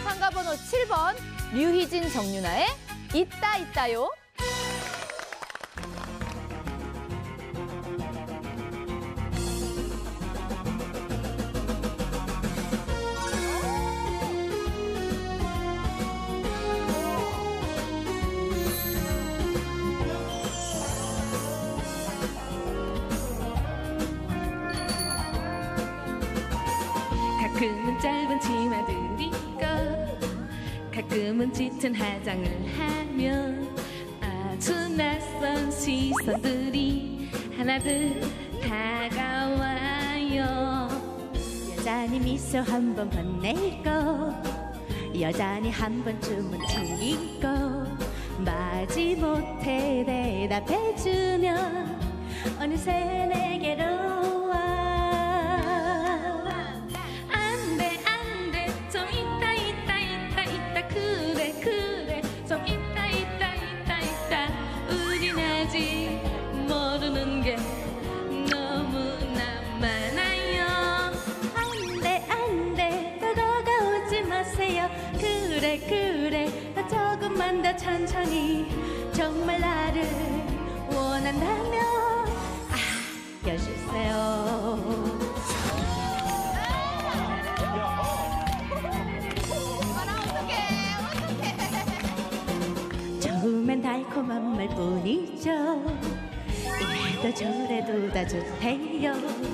참가번호 7번 류희진 정윤아의 있다 있다요. 가끔은 짧은 치마들 입고 가끔은 짙은 화장을 하며 아주 낯선 시선들이 하나둘 다가와요. 여전히 미소 한 번 건네고 여전히 한 번쯤은 챙기고 마지못해 대답해주면 어느새 내게로 모르는 게 너무나 많아요. 안돼 더 다가오지 마세요. 그래 더 조금만 더 천천히 정말 나를 원한다면 아껴주세요. 조금만 달콤한 말뿐이죠. 이래도 저래도 다 좋대요.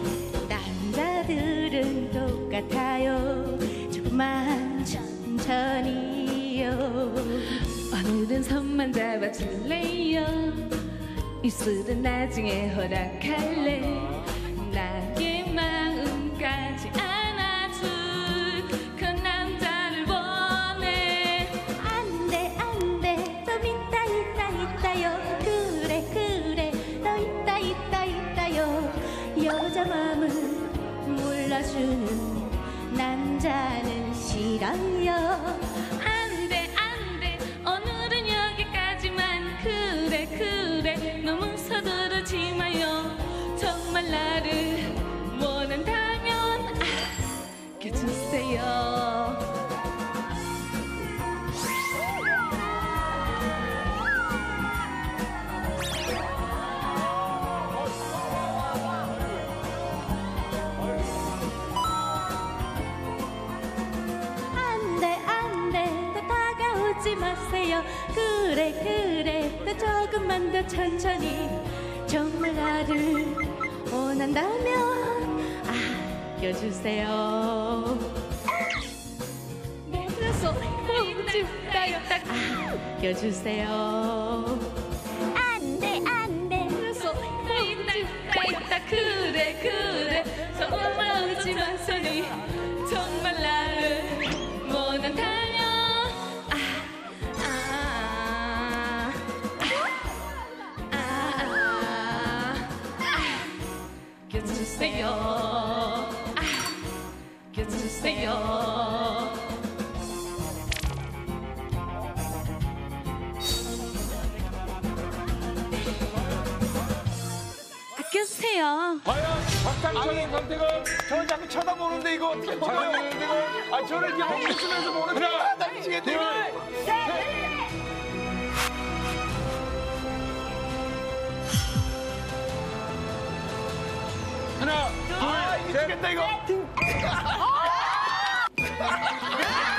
남자들은 똑같아요. 조금만 천천히요. 오늘은 손만 잡아줄래요. 입술은 나중에 허락할래. 나의 마음까지 안아줄 그 남자를 원해. 안돼 또 있다요. 그래 더 있다요. 여자 마음을 몰라주는 남자는 싫어요. 안돼 오늘은 여기까지만. 그래 너무 서두르지 마요. 정말 나를 원한다면 아껴주세요. 안돼 더 다가오지 마세요. 그래 더 조금만 더 천천히 정말 나를 원한다면 아껴주세요. 그래서 오지 마요. 아껴주세요. 안돼 그래서 오지 마요. 그래 정말 오지 마소니. 정말 나를 원한다면 아껴주세요. 아껴주세요. 과연 박상철의 선택은 저를 자꾸 쳐다보는데 이거 어떻게 봐요? 저를 이렇게 먹고 쓰면서 보는데 나 미치겠네. 하나, 둘, 미치겠다 이거.